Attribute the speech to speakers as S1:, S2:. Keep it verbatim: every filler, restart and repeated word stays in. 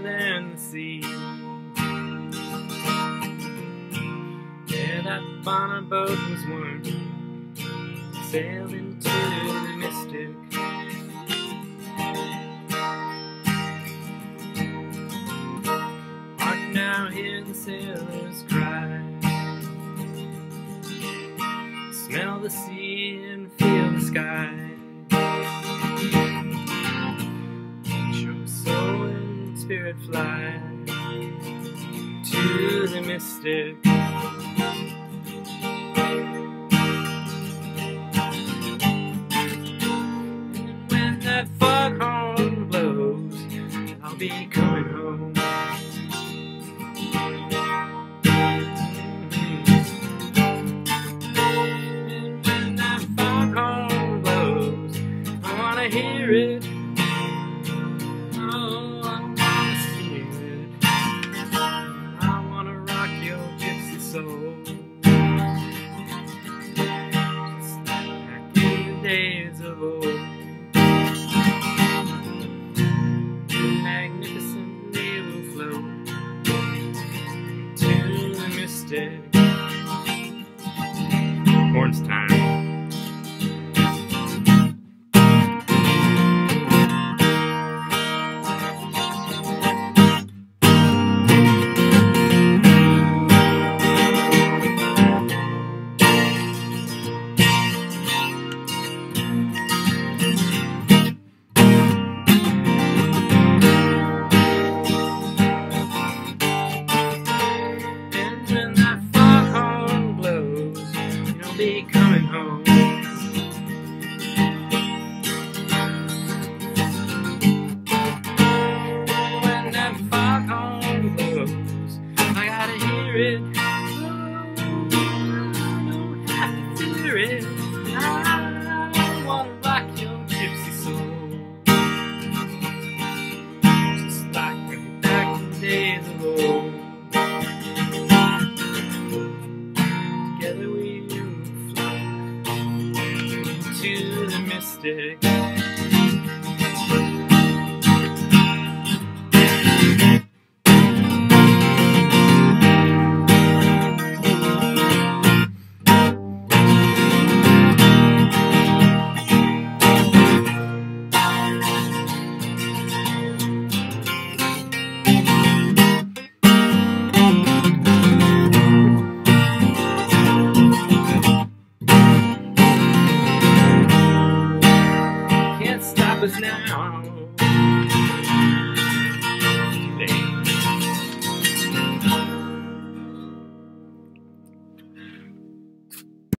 S1: than the sea. Yeah, that bonner boat was one, sailed into the mystic. Hark now, hear the sailors cry, smell the sea and feel the sky. Let your soul and spirit fly to the mystic. And when that foghorn blows, I'll be coming home. I hear it, oh, I wanna see it. I wanna rock your gypsy soul, just like back in the days of old. Magnificently we'll float to the mystic. Horns time. Be coming home. When that foghorn blows, I gotta hear it. Oh, I don't have to fear it. I wanna rock your gypsy soul, just like way back in the days of old. Together we to the mystic.